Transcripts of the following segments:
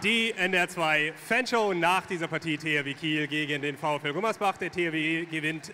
Die NDR 2 Fanshow nach dieser Partie THW Kiel gegen den VfL Gummersbach. Der THW gewinnt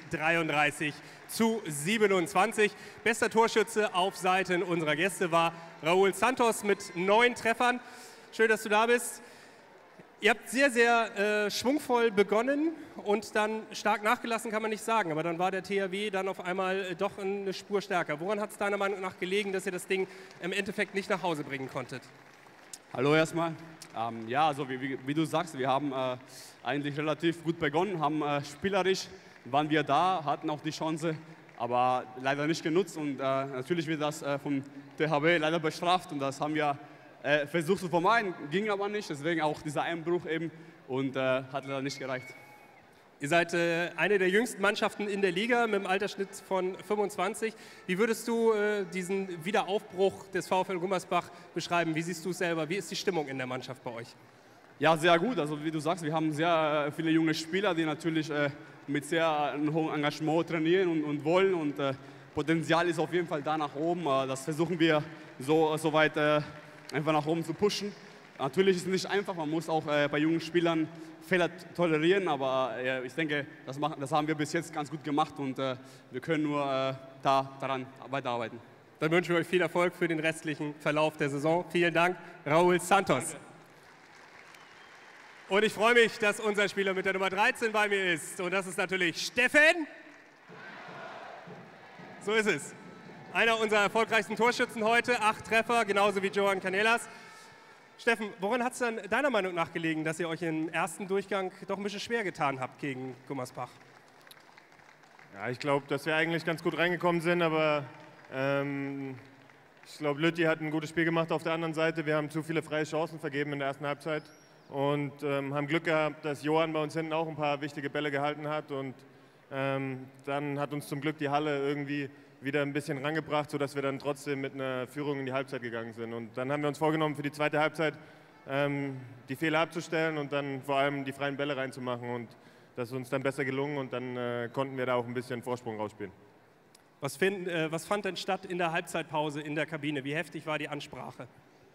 33:27. Bester Torschütze auf Seiten unserer Gäste war Raúl Santos mit 9 Treffern. Schön, dass du da bist. Ihr habt sehr, sehr schwungvoll begonnen und dann stark nachgelassen, kann man nicht sagen. Aber dann war der THW dann auf einmal doch eine Spur stärker. Woran hat es deiner Meinung nach gelegen, dass ihr das Ding im Endeffekt nicht nach Hause bringen konntet? Hallo erstmal. Ja, also wie du sagst, wir haben eigentlich relativ gut begonnen, haben spielerisch waren wir da, hatten auch die Chance, aber leider nicht genutzt. Und natürlich wird das vom THW leider bestraft und das haben wir versucht zu vermeiden, ging aber nicht, deswegen auch dieser Einbruch eben und hat leider nicht gereicht. Ihr seid eine der jüngsten Mannschaften in der Liga mit einem Altersschnitt von 25. Wie würdest du diesen Wiederaufbruch des VfL Gummersbach beschreiben? Wie siehst du es selber? Wie ist die Stimmung in der Mannschaft bei euch? Ja, sehr gut. Also wie du sagst, wir haben sehr viele junge Spieler, die natürlich mit sehr hohem Engagement trainieren und wollen und Potenzial ist auf jeden Fall da nach oben. Das versuchen wir so weit einfach nach oben zu pushen. Natürlich ist es nicht einfach, man muss auch bei jungen Spielern Fehler tolerieren, aber ich denke, das haben wir bis jetzt ganz gut gemacht und wir können nur daran weiterarbeiten. Dann wünschen wir euch viel Erfolg für den restlichen Verlauf der Saison. Vielen Dank, Raúl Santos. Danke. Und ich freue mich, dass unser Spieler mit der Nummer 13 bei mir ist. Und das ist natürlich Steffen. So ist es. Einer unserer erfolgreichsten Torschützen heute, 8 Treffer, genauso wie Johan Canelas. Steffen, woran hat es dann deiner Meinung nach gelegen, dass ihr euch im ersten Durchgang doch ein bisschen schwer getan habt gegen Gummersbach? Ja, ich glaube, dass wir eigentlich ganz gut reingekommen sind, aber ich glaube, Lütti hat ein gutes Spiel gemacht auf der anderen Seite. Wir haben zu viele freie Chancen vergeben in der ersten Halbzeit und haben Glück gehabt, dass Johann bei uns hinten auch ein paar wichtige Bälle gehalten hat und dann hat uns zum Glück die Halle irgendwie wieder ein bisschen rangebracht, sodass wir dann trotzdem mit einer Führung in die Halbzeit gegangen sind. Und dann haben wir uns vorgenommen, für die zweite Halbzeit die Fehler abzustellen und dann vor allem die freien Bälle reinzumachen. Und das ist uns dann besser gelungen und dann konnten wir da auch ein bisschen Vorsprung rausspielen. Was fand denn statt in der Halbzeitpause in der Kabine? Wie heftig war die Ansprache?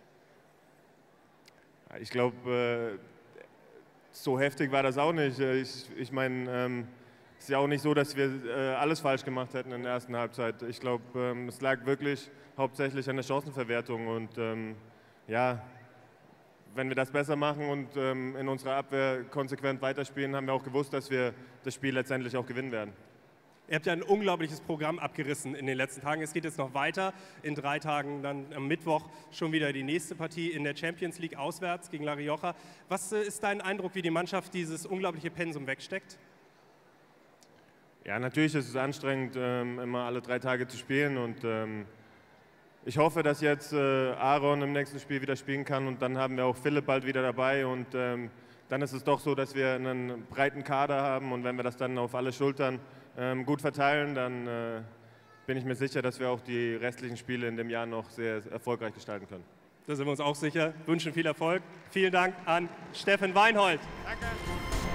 Ich glaube, so heftig war das auch nicht. Ich meine, es ist ja auch nicht so, dass wir alles falsch gemacht hätten in der ersten Halbzeit. Ich glaube, es lag wirklich hauptsächlich an der Chancenverwertung. Und ja, wenn wir das besser machen und in unserer Abwehr konsequent weiterspielen, haben wir auch gewusst, dass wir das Spiel letztendlich auch gewinnen werden. Ihr habt ja ein unglaubliches Programm abgerissen in den letzten Tagen. Es geht jetzt noch weiter. In 3 Tagen, dann am Mittwoch, schon wieder die nächste Partie in der Champions League auswärts gegen La Rioja. Was ist dein Eindruck, wie die Mannschaft dieses unglaubliche Pensum wegsteckt? Ja, natürlich ist es anstrengend, immer alle 3 Tage zu spielen und ich hoffe, dass jetzt Aaron im nächsten Spiel wieder spielen kann und dann haben wir auch Philipp bald wieder dabei und dann ist es doch so, dass wir einen breiten Kader haben und wenn wir das dann auf alle Schultern gut verteilen, dann bin ich mir sicher, dass wir auch die restlichen Spiele in dem Jahr noch sehr erfolgreich gestalten können. Da sind wir uns auch sicher. Wünschen viel Erfolg. Vielen Dank an Steffen Weinhold. Danke.